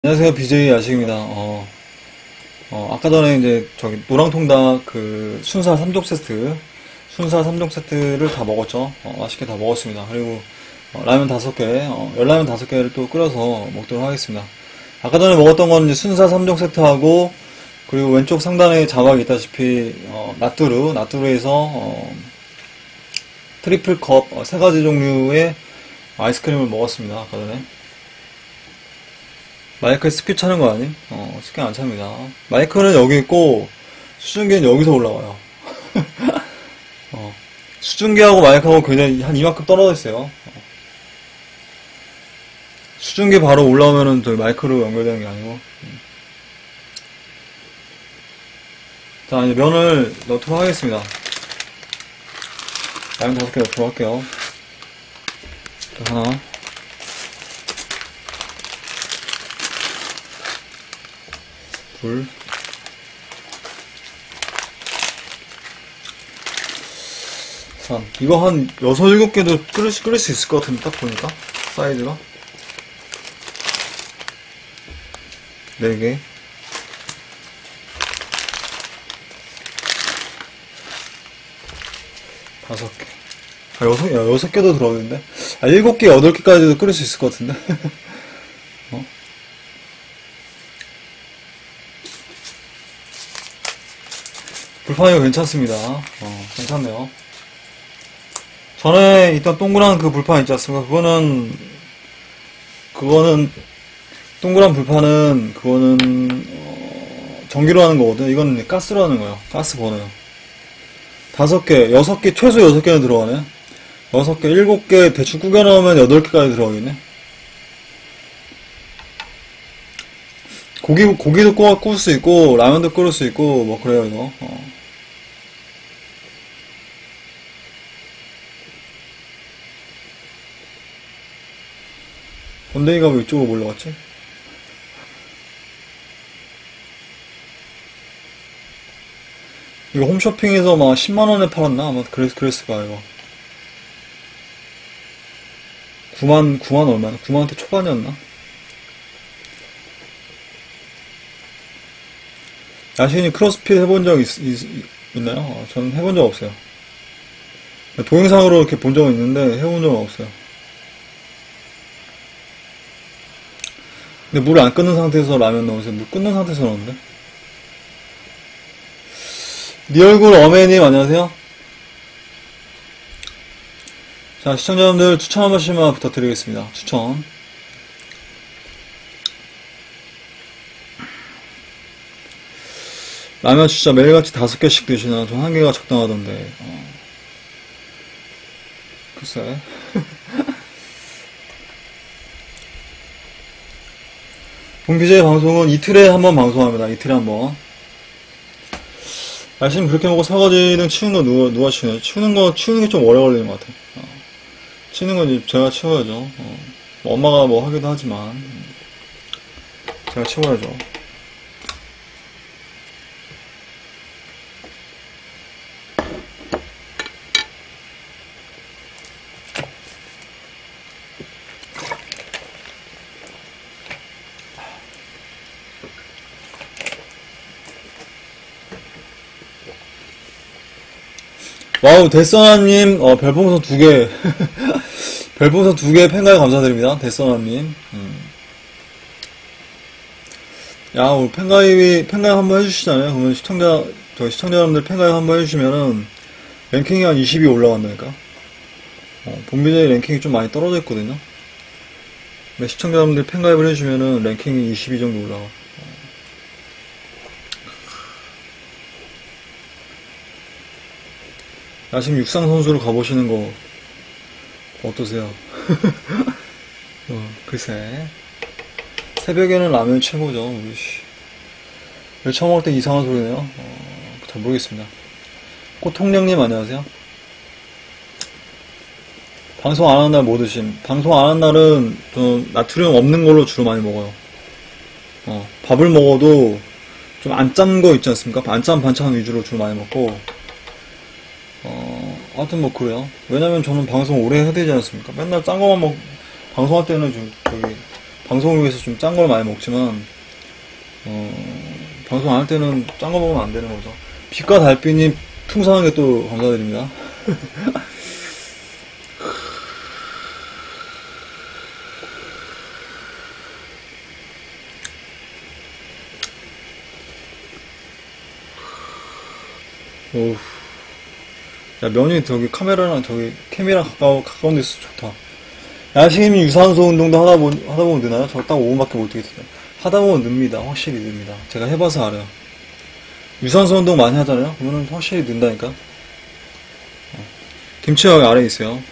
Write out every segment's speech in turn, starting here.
안녕하세요, BJ 야식입니다. 아까 전에 이제 저기 노랑통닭 그 순살 3종 세트, 순살 3종 세트를 다 먹었죠. 맛있게 다 먹었습니다. 그리고 라면 5개, 열라면 5개를 또 끓여서 먹도록 하겠습니다. 아까 전에 먹었던 건 이제 순살 3종 세트하고, 그리고 왼쪽 상단에 자막이 있다시피, 나뚜루에서, 트리플 컵, 3가지 종류의 아이스크림을 먹었습니다. 아까 전에. 마이크에 스피 차는 거 아님? 스피 안 찹니다. 마이크는 여기 있고, 수증기는 여기서 올라와요. 수증기하고 마이크하고 굉장히 한 이만큼 떨어져 있어요. 수증기 바로 올라오면은 저희 마이크로 연결되는 게 아니고. 자, 이제 면을 넣도록 하겠습니다. 라면 5개 넣도록 할게요. 하나. 둘, 셋. 이거 한 6, 7개도 끓일 수 있을 것 같은데, 딱 보니까. 사이즈가. 4개. 5개. 아, 6개도 들어오는데? 7개, 8개까지도 끓일 수 있을 것 같은데? 불판이가 괜찮습니다. 괜찮네요. 전에 있던 동그란 그 불판 있지 않습니까? 그거는, 동그란 불판은, 전기로 하는 거거든요. 이건 가스로 하는 거예요. 가스 버너요. 5개, 6개, 최소 6개는 들어가네. 6개, 7개, 대충 구겨 넣으면 8개까지 들어가겠네. 고기도 구울 수 있고, 라면도 끓일 수 있고, 뭐, 그래요, 이거. 번데기가 왜 이쪽으로 몰려갔지? 이거 홈쇼핑에서 막 10만원에 팔았나? 아마 그랬을 거야, 이거. 9만 얼마나? 9만원대 초반이었나? 야신이 크로스핏 해본 적 있나요? 저는 해본 적 없어요. 동영상으로 이렇게 본 적은 있는데 해본 적은 없어요. 근데 물을 안 끓는 상태에서 라면 넣으세요. 물 끓는 상태에서 넣는데? 네 얼굴 어메님 안녕하세요. 자, 시청자 여러분들 추천 한 번씩만 부탁드리겠습니다. 추천. 라면 진짜 매일같이 5개씩 드시나? 전 1개가 적당하던데. 글쎄. 본비제의 방송은 이틀에 한 번 방송합니다. 이틀에 한 번. 날씨는 그렇게 먹고 설거지는 치우는 거 누가 치우나요? 치우는 게 좀 오래 걸리는 것 같아요. 치우는 건 이제 제가 치워야죠. 뭐 엄마가 뭐 하기도 하지만, 제가 치워야죠. 와우, 데써나님, 별풍선 2개. 별풍선 2개 팬가입 감사드립니다. 데써나님. 야, 우리 팬가입 한번 해주시잖아요. 그러면 시청자 여러분들 팬가입 한번 해주시면은, 랭킹이 한 20이 올라간다니까. 본비제의 랭킹이 좀 많이 떨어져 있거든요. 근데 시청자 여러분들 팬가입을 해주시면은, 랭킹이 22 정도 올라가. 야심 육상 선수로 가보시는 거 어떠세요? 글쎄. 새벽에는 라면 최고죠. 우리 처음 먹을 때 이상한 소리네요. 잘 모르겠습니다. 꽃통령님 안녕하세요. 방송 안 하는 날 뭐 드심? 방송 안 하는 날은 좀 나트륨 없는 걸로 주로 많이 먹어요. 밥을 먹어도 좀 안 짠 거 있지 않습니까? 안 짠 반찬 위주로 주로 많이 먹고, 하여튼 뭐 그래요. 왜냐면 저는 방송 오래 해야 되지 않습니까? 맨날 짠 거만 방송할 때는 저기 방송을 위해서 좀 짠 걸 많이 먹지만, 방송 안 할 때는 짠 거 먹으면 안 되는 거죠. 빛과 달빛님 풍성하게 또 감사드립니다. 오우. 야, 면이 저기 카메라랑 저기 캠이랑 가까운 데서 좋다. 야식이면 유산소 운동도 하다 보면 느나요? 저 딱 5분밖에 못 뛰겠어요. 하다 보면 늡니다. 확실히 늡니다. 제가 해봐서 알아요. 유산소 운동 많이 하잖아요? 그러면 확실히 는다니까. 김치가 여기 아래에 있어요.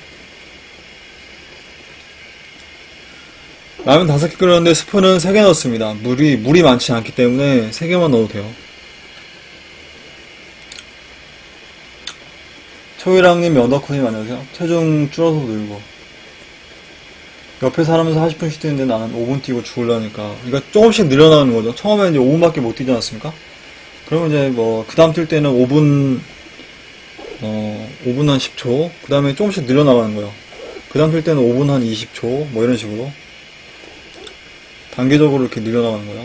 라면 5개 끓였는데 스프는 3개 넣었습니다. 물이 많지 않기 때문에 3개만 넣어도 돼요. 초이랑님, 연덕후님 안녕하세요. 체중 줄어서 늘고. 옆에 사람에서 40분씩 뛰는데 나는 5분 뛰고 죽으려니까. 그러니까 조금씩 늘어나는 거죠. 처음에 이제 5분밖에 못 뛰지 않았습니까? 그러면 이제 뭐, 그 다음 뛸 때는 5분 한 10초. 그 다음에 조금씩 늘어나가는 거예요. 그 다음 뛸 때는 5분 한 20초. 뭐 이런 식으로. 단계적으로 이렇게 늘려나가는 거예요.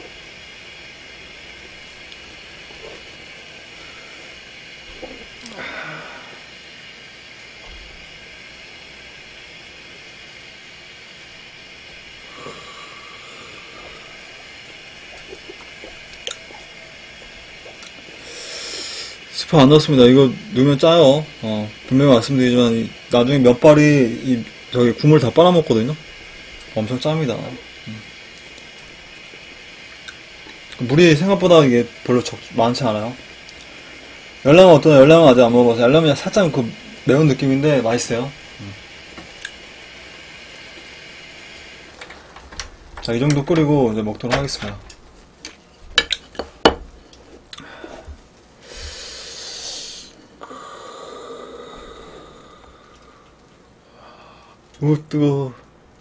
스프 안 넣었습니다. 이거 넣으면 짜요. 분명히 말씀드리지만, 나중에 면발이, 저기 국물 다 빨아먹거든요? 엄청 짭니다. 물이 생각보다 이게 별로 많지 않아요. 열라면 어떠나요? 열라면 아직 안 먹어봐서. 열라면 살짝 그 매운 느낌인데 맛있어요. 자, 이 정도 끓이고 이제 먹도록 하겠습니다. 오, 뜨거워.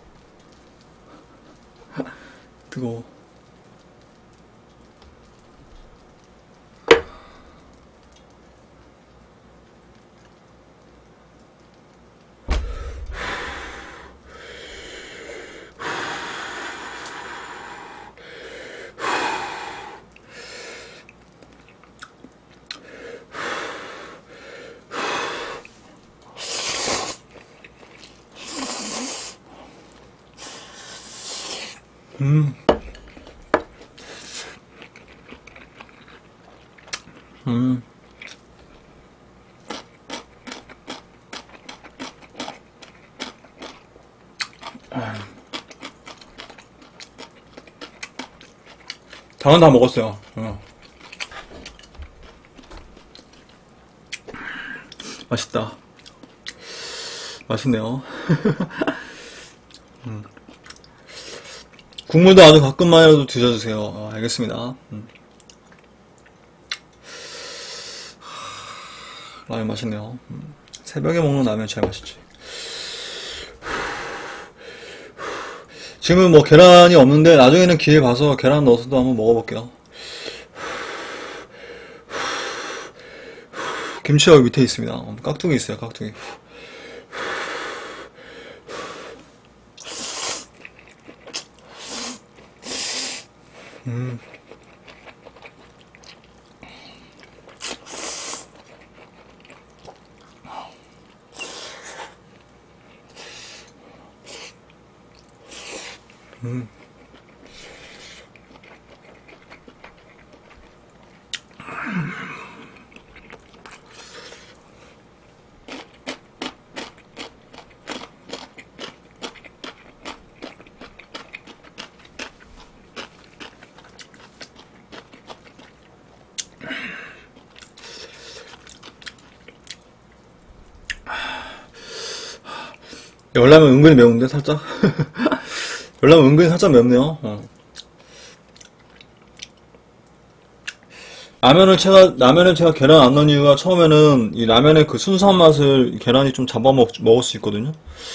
뜨거워. 음. 장은 다 먹었어요. 맛있다. 맛있네요. 국물도 아주 가끔만이라도 드셔주세요. 알겠습니다. 라면 맛있네요. 새벽에 먹는 라면 제일 맛있지. 지금은 뭐 계란이 없는데 나중에는 기회 봐서 계란 넣어서도 한번 먹어볼게요. 김치가 여기 밑에 있습니다. 깍두기 있어요. 깍두기. 열라면 은근히 매운데 살짝. 열라면 은근히 살짝 맵네요. 라면을 제가 계란 안 넣은 이유가 처음에는 이 라면의 그 순수한 맛을 계란이 좀 먹을 수 있거든요.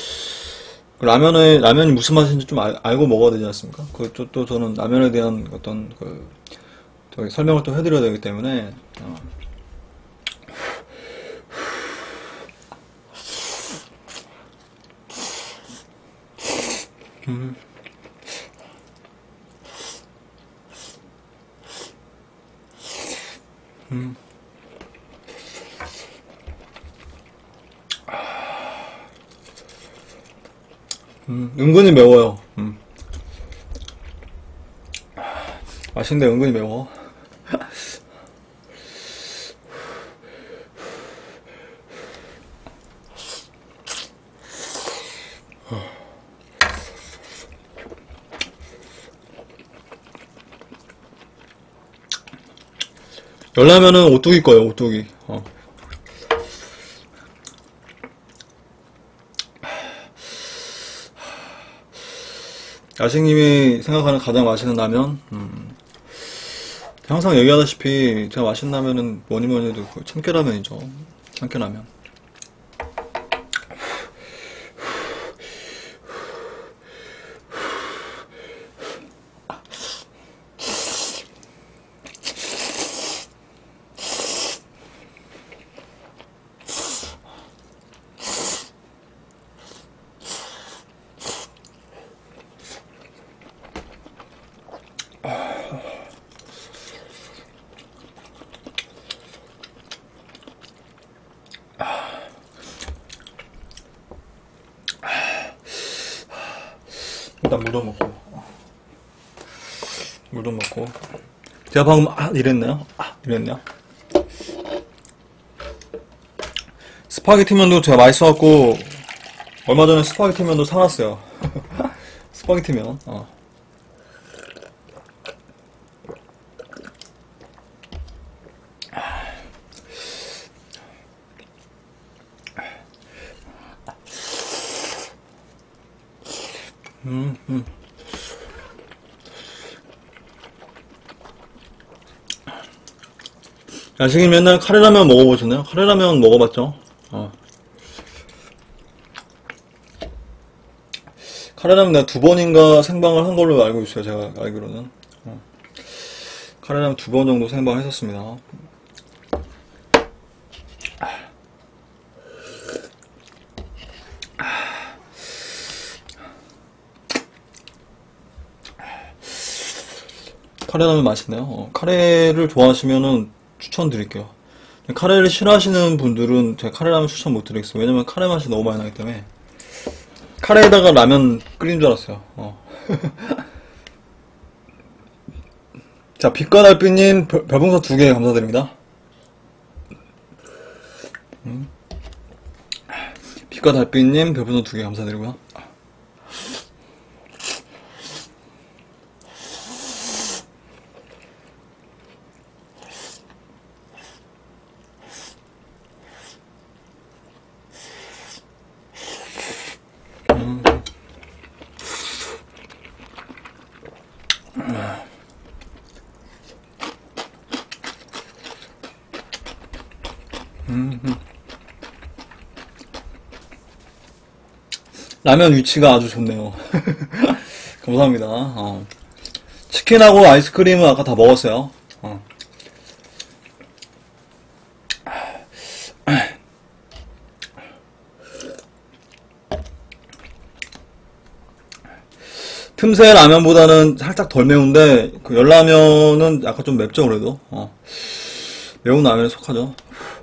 라면이 무슨 맛인지 좀 알고 먹어야 되지 않습니까? 또 저는 라면에 대한 어떤 저기 설명을 또 해드려야 되기 때문에, 음. 은근히 매워요. 맛있는데 은근히 매워. 열라면은 오뚜기 거예요, 오뚜기. 야식님이 생각하는 가장 맛있는 라면? 항상 얘기하다시피 제가 맛있는 라면은 뭐니뭐니 해도 그 참깨라면이죠. 참깨라면. 일단 물도 먹고 제가 방금 이랬나요? 이랬냐? 스파게티면도 제가 맛있어갖고 얼마 전에 스파게티면도 사놨어요. 스파게티면 야식이 맨날 카레라면 먹어보셨나요? 카레라면 먹어봤죠? 카레라면 내가 2번인가 생방을 한 걸로 알고 있어요. 제가 알기로는. 카레라면 2번 정도 생방했었습니다. 카레라면 맛있네요. 카레를 좋아하시면은 추천드릴게요. 카레를 싫어하시는 분들은 제가 카레라면 추천 못 드리겠어요. 왜냐면 카레 맛이 너무 많이 나기 때문에. 카레에다가 라면 끓인 줄 알았어요. 자, 빛과 달빛님 별풍선 2개 감사드립니다. 빛과 달빛님 별풍선 2개 감사드리고요. 라면 위치가 아주 좋네요. 감사합니다. 치킨하고 아이스크림은 아까 다 먹었어요. 틈새 라면보다는 살짝 덜 매운데 그 열라면은 약간 좀 맵죠. 그래도 매운 라면에 속하죠.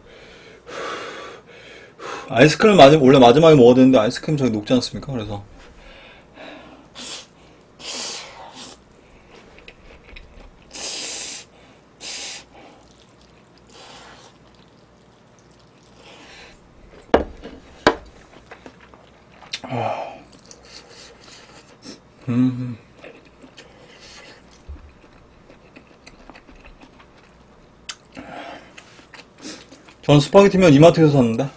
아이스크림 원래 마지막에 먹어야 되는데 아이스크림 저기 녹지 않습니까? 그래서 전 스파게티면 이마트에서 샀는데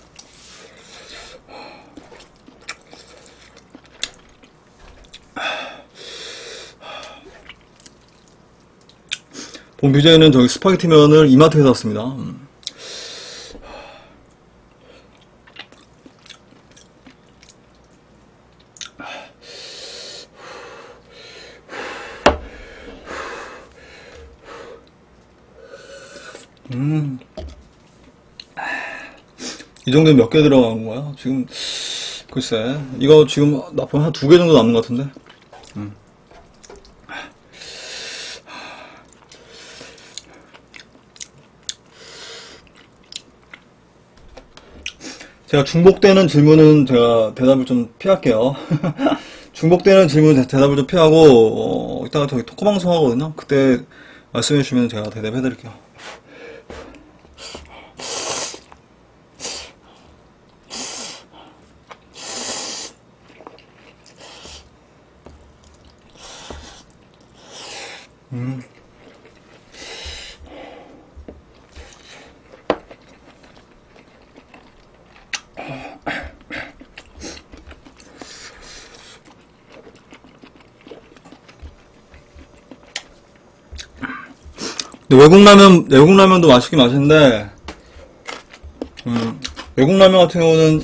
본비제는 저기 스파게티면을 이마트에서 샀습니다. 이 정도면 몇 개 들어간 거야? 지금 글쎄 이거 지금 나 보면 한 2개 정도 남은 것 같은데. 제가 중복되는 질문은 제가 대답을 좀 피할게요. 중복되는 질문 대답을 좀 피하고, 이따가 저기 토크방송 하거든요. 그때 말씀해주시면 제가 대답해드릴게요. 외국 라면도 맛있긴 맛있는데, 외국 라면 같은 경우는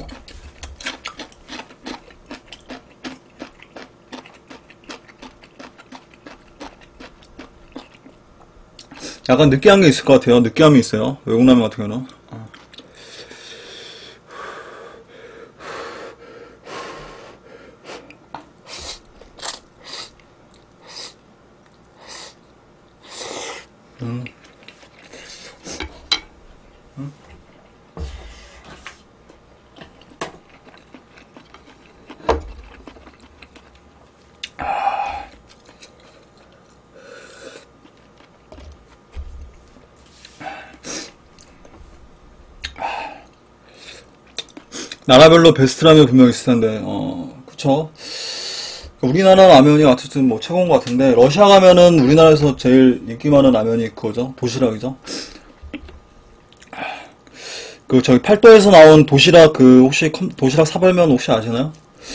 약간 느끼한 게 있을 것 같아요. 느끼함이 있어요. 외국 라면 같은 경우는. 나라별로 베스트 라면 분명 있을 텐데, 그쵸. 우리나라 라면이 어쨌든 뭐 최고인 것 같은데, 러시아 가면은 우리나라에서 제일 인기 많은 라면이 그거죠. 도시락이죠. 그, 저기 팔도에서 나온 도시락, 혹시 도시락 사발면 혹시 아시나요?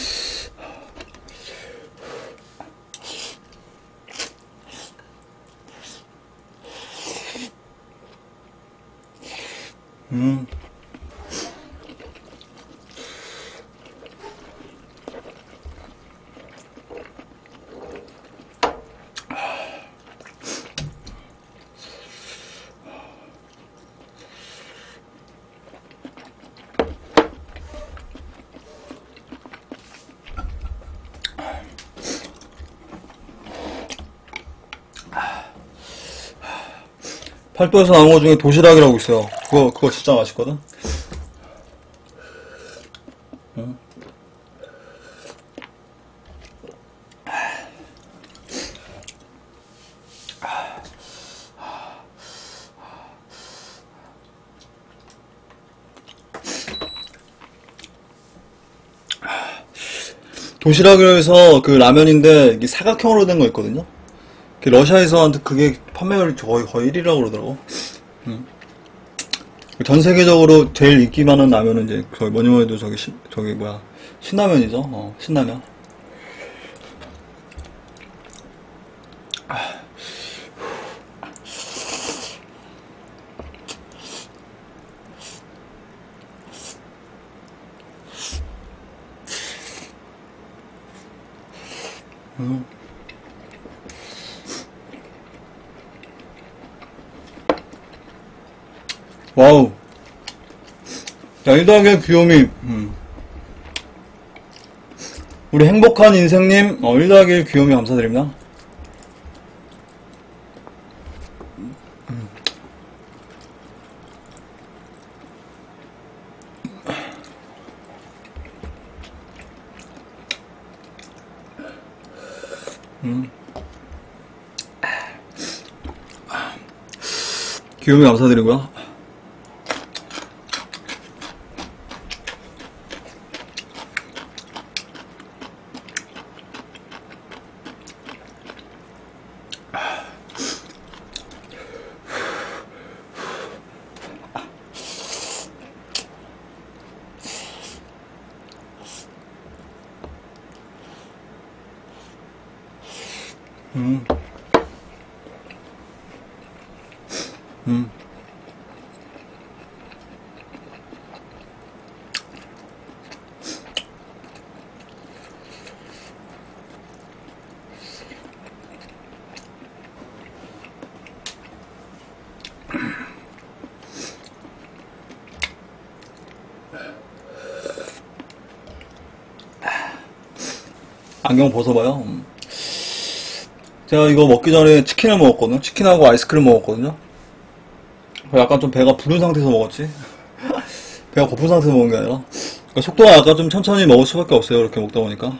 팔도에서 나온 것 중에 도시락이라고 있어요. 그거 진짜 맛있거든? 도시락이라 해서 그 라면인데 이게 사각형으로 된 거 있거든요? 러시아에서 그게 판매율이 거의 1위라고 그러더라고. 전 세계적으로 제일 인기 많은 라면은 이제 저기 뭐니 해도 저기 뭐야 신라면이죠. 신라면. 와우. 자, 1더하기 귀요미. 우리 행복한 인생님, 1더하기 귀요미 감사드립니다. 귀요미 감사드리고요. 안경 벗어봐요. 제가 이거 먹기 전에 치킨을 먹었거든요. 치킨하고 아이스크림 먹었거든요. 약간 좀 배가 부른 상태에서 먹었지. 배가 고픈 상태에서 먹은 게 아니라. 그러니까 속도가 약간 좀 천천히 먹을 수밖에 없어요. 이렇게 먹다 보니까.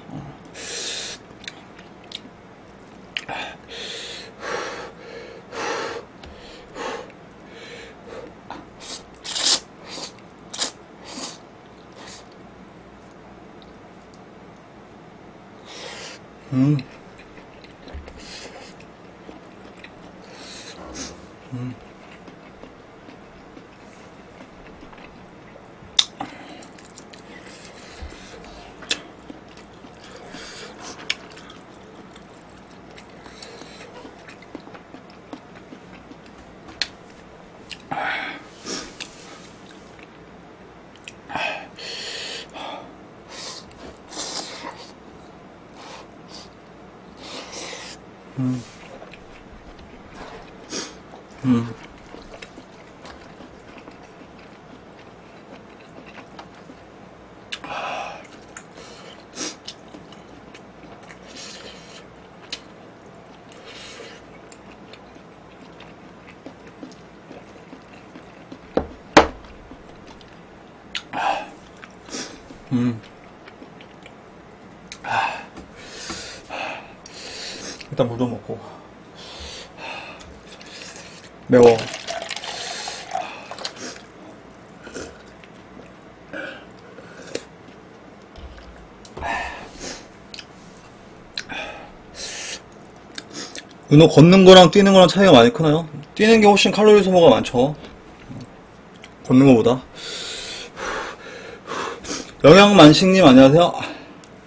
음. 일단 물 좀 먹고. 매워. 은호 걷는 거랑 뛰는 거랑 차이가 많이 크나요? 뛰는 게 훨씬 칼로리 소모가 많죠. 걷는 거보다. 영양만식님 안녕하세요.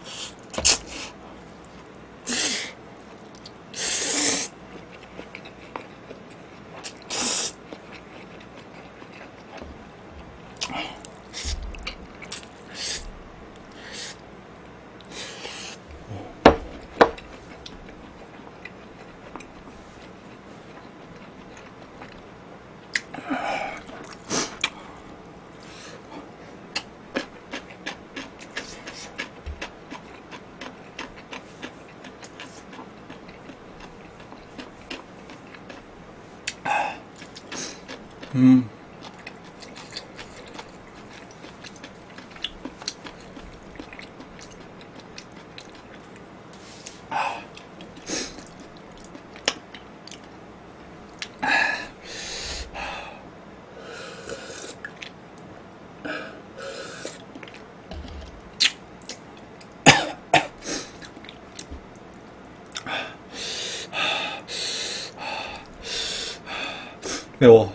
매워.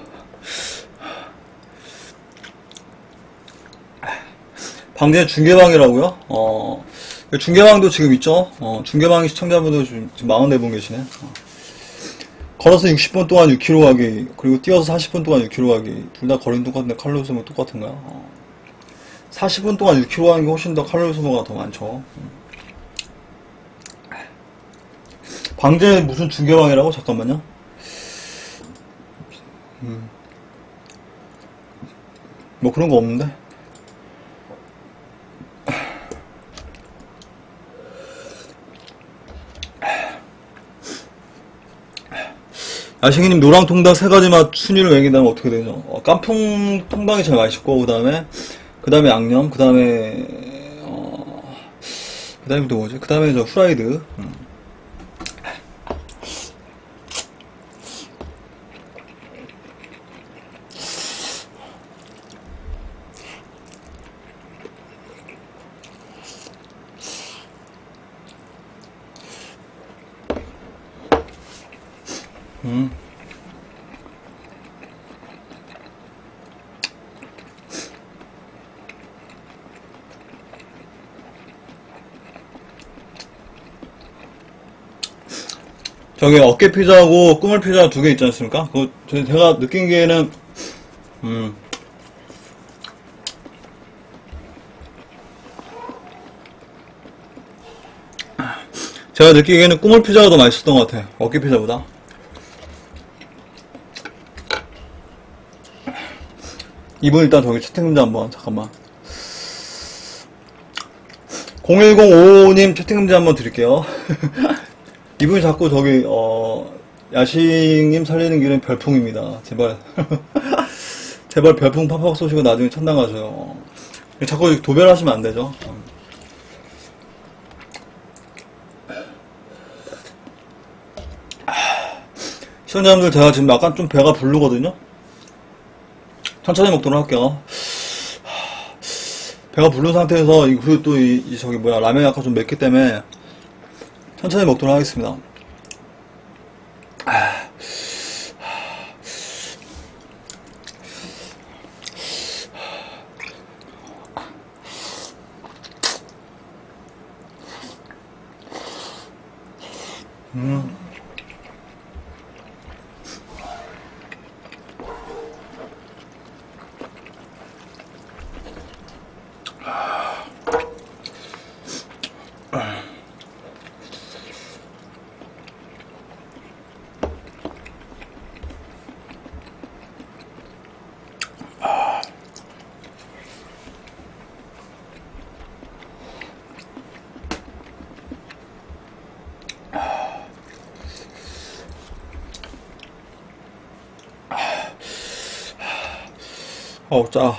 방제 중계방이라고요? 중계방도 지금 있죠? 중계방 시청자분들 지금 44분 계시네. 걸어서 60분 동안 6km 가기, 그리고 뛰어서 40분 동안 6km 가기. 둘 다 거리는 똑같은데 칼로리 소모 똑같은가요? 40분 동안 6km 가는 게 훨씬 더 칼로리 소모가 더 많죠. 방제 무슨 중계방이라고? 잠깐만요. 뭐 그런 거 없는데? 야식이님 노랑통닭 세 가지 맛 순위를 매긴다면 어떻게 되죠? 깐풍 통닭이 제일 맛있고 그 다음에 양념, 그 다음에 또 뭐지? 그 다음에 저 후라이드. 저기 어깨 피자하고 꾸물 피자 두 개 있지 않습니까? 그거 제가 느낀기에는 제가 느끼기에는 꾸물 피자가 더 맛있었던 것 같아요. 어깨 피자보다. 이분 일단 저기 채팅 문제 한번 잠깐만. 01055님 채팅 문제 한번 드릴게요. 이분이 자꾸 저기 야식님 살리는 길은 별풍입니다. 제발. 제발 별풍 팍팍 쏘시고 나중에 천당 가셔요. 자꾸 도배하시면 안 되죠. 시청자분들 제가 지금 약간 좀 배가 부르거든요. 천천히 먹도록 할게요. 배가 부른 상태에서 그리고 또 저기 뭐야 라면이 아까 좀 맵기 때문에 천천히 먹도록 하겠습니다. 어우 짜.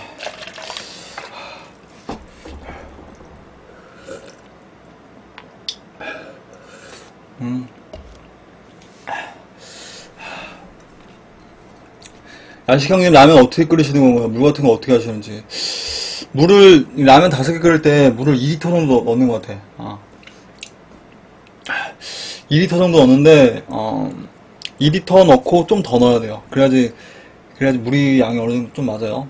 야식 형님 라면 어떻게 끓이시는 건가요? 물 같은 거 어떻게 하시는지. 물을 라면 5개 끓일 때 물을 2리터 정도 넣는 것 같아. 2리터 정도 넣는데 2리터 넣고 좀 더 넣어야 돼요. 그래야지 물이 양이 어느 정도 좀 맞아요.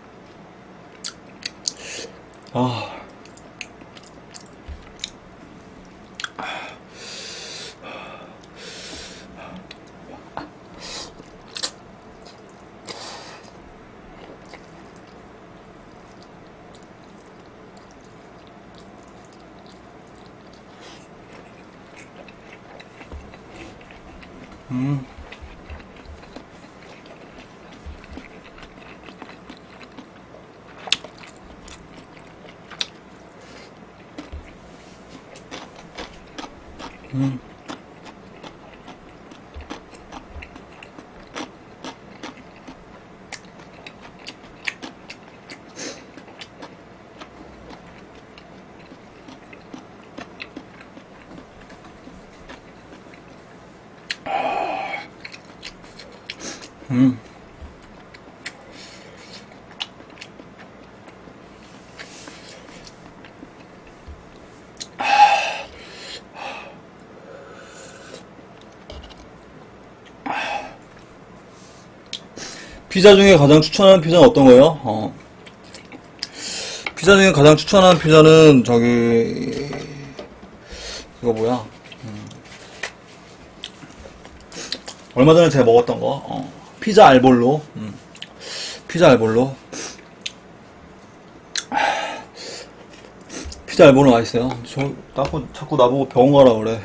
피자 중에 가장 추천하는 피자는 어떤 거예요? 피자 중에 가장 추천하는 피자는 저기 이거 뭐야? 얼마 전에 제가 먹었던 거 피자 알볼로. 피자 알볼로. 피자 알볼로 맛있어요. 자꾸 나보고 병원 가라 그래.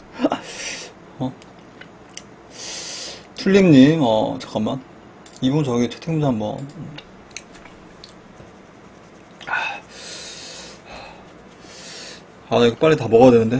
튤립님, 잠깐만. 이분 저기 채팅 좀 한번. 나 이거 빨리 다 먹어야 되는데.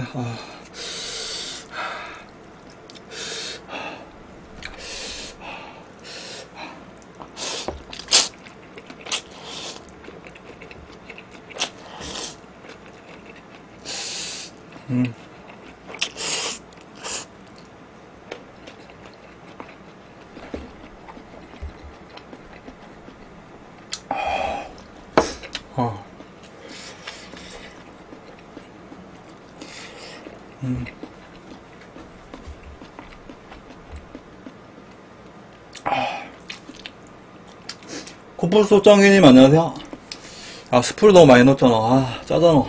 코뿔소짱이님 안녕하세요. 스프를 너무 많이 넣었잖아. 짜잖아.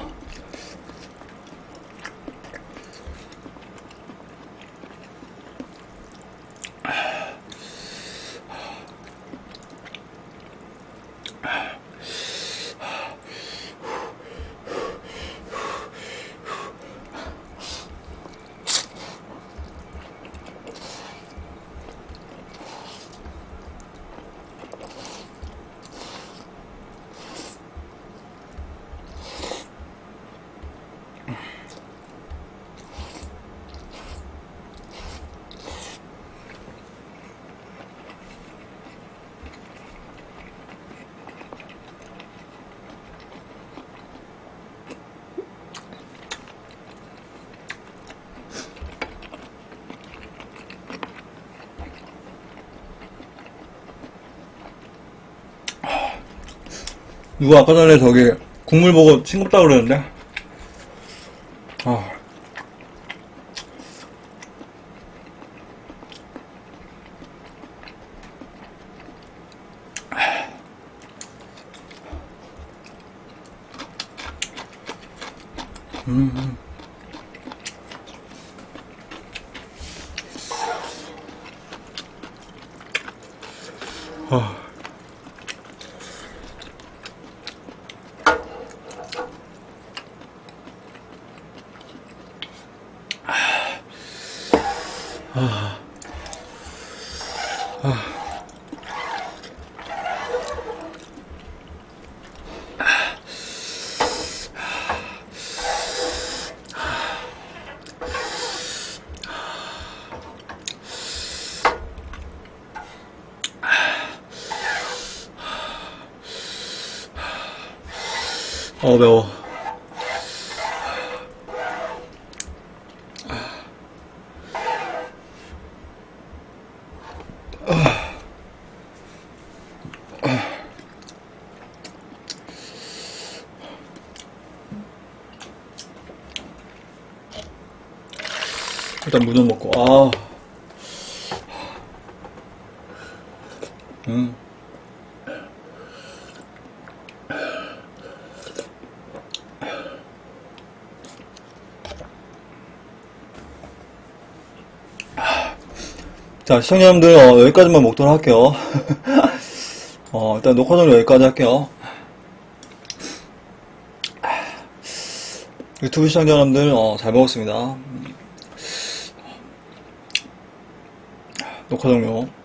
누가 아까 전에 저기 국물 보고 싱겁다 그러는데. 아. 아. 매워. 일단 무 좀 먹고, 자, 시청자님들, 여기까지만 먹도록 할게요. 일단 녹화 정리 여기까지 할게요. 유튜브 시청자님들, 잘 먹었습니다. 녹화 종료.